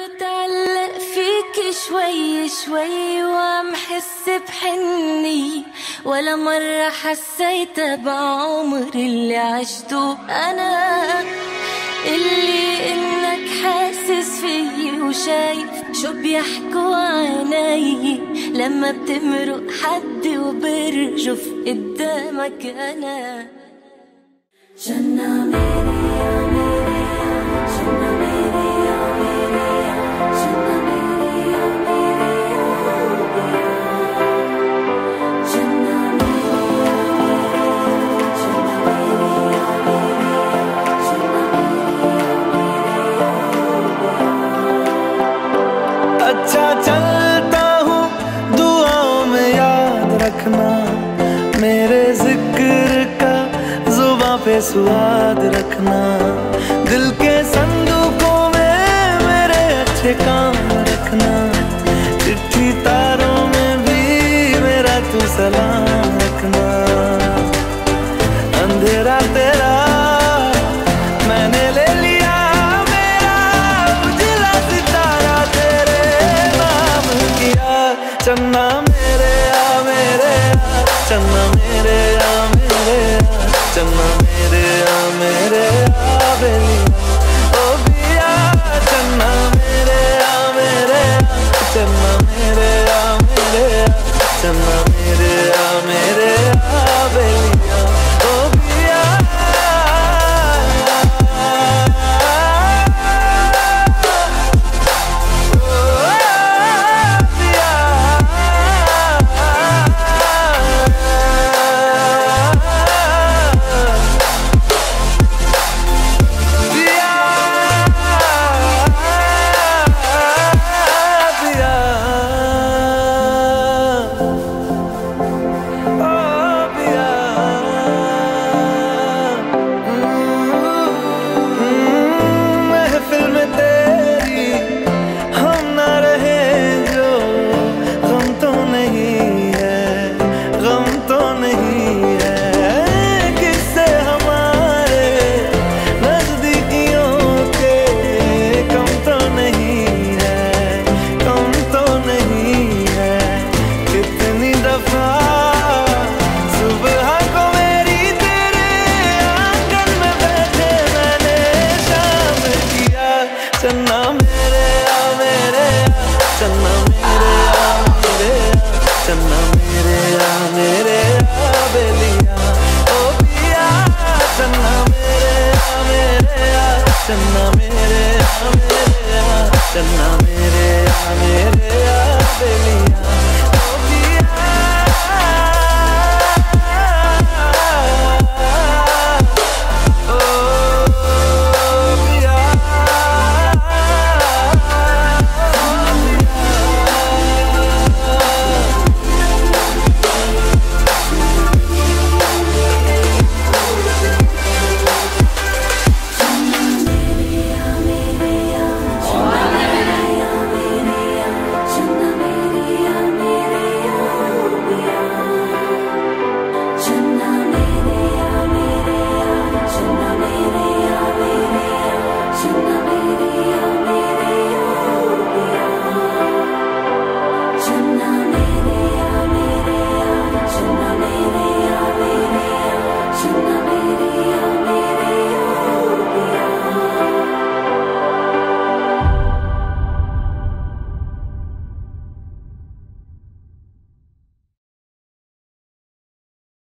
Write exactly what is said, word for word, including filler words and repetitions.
متعلق فيك شوي شوي وعم حس بحني، ولا مرة حسيت بعمر اللي عشته أنا. اللي إنك حاسس فيي وشايف شو بيحكوا عيني لما بتمرق حد وبرجف قدامك أنا. جنة ميري يا ميري يا جنة ميري يا ميري يا جنة ميري يا ميري يا جنة ميري يا ميري جنة ميري يا ميري يا جنة ميري يا अच्छा चलता हूँ दुआओं में याद रखना, मेरे जिक्र का जुबां पे स्वाद रखना, दिल के संदूकों में मेरे अच्छे काम रखना।